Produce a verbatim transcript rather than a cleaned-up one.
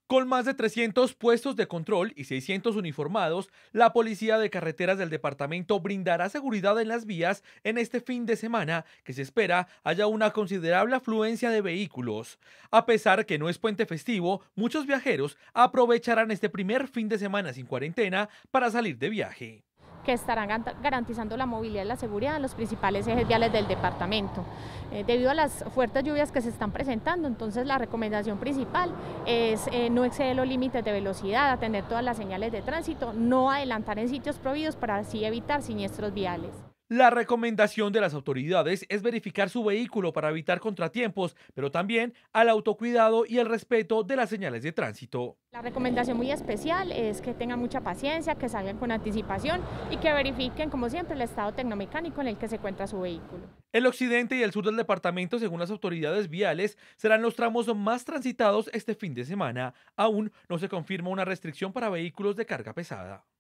Con más de trescientos puestos de control y seiscientos uniformados, la Policía de Carreteras del departamento brindará seguridad en las vías en este fin de semana, que se espera haya una considerable afluencia de vehículos. A pesar que no es puente festivo, muchos viajeros aprovecharán este primer fin de semana sin cuarentena para salir de viaje. Que estarán garantizando la movilidad y la seguridad en los principales ejes viales del departamento. Eh, debido a las fuertes lluvias que se están presentando, entonces la recomendación principal es eh, no exceder los límites de velocidad, atender todas las señales de tránsito, no adelantar en sitios prohibidos para así evitar siniestros viales. La recomendación de las autoridades es verificar su vehículo para evitar contratiempos, pero también al autocuidado y el respeto de las señales de tránsito. La recomendación muy especial es que tengan mucha paciencia, que salgan con anticipación y que verifiquen, como siempre, el estado tecnomecánico en el que se encuentra su vehículo. El occidente y el sur del departamento, según las autoridades viales, serán los tramos más transitados este fin de semana. Aún no se confirma una restricción para vehículos de carga pesada.